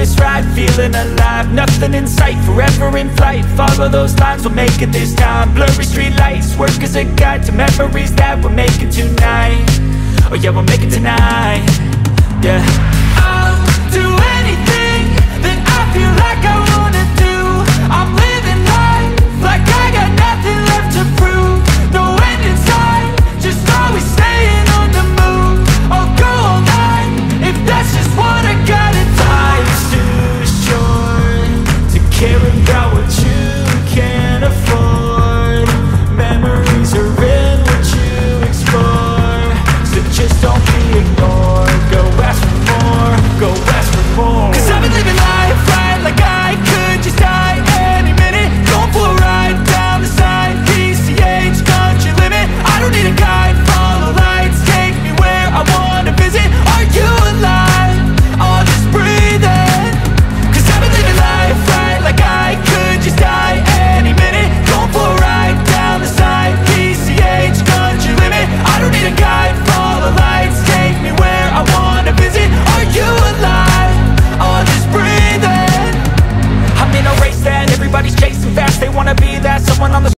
this ride, feeling alive. Nothing in sight, forever in flight. Follow those lines, we'll make it this time. Blurry street lights, work as a guide to memories that we're making tonight. Oh yeah, we'll make it tonight. Yeah, I'll do anything that I feel like I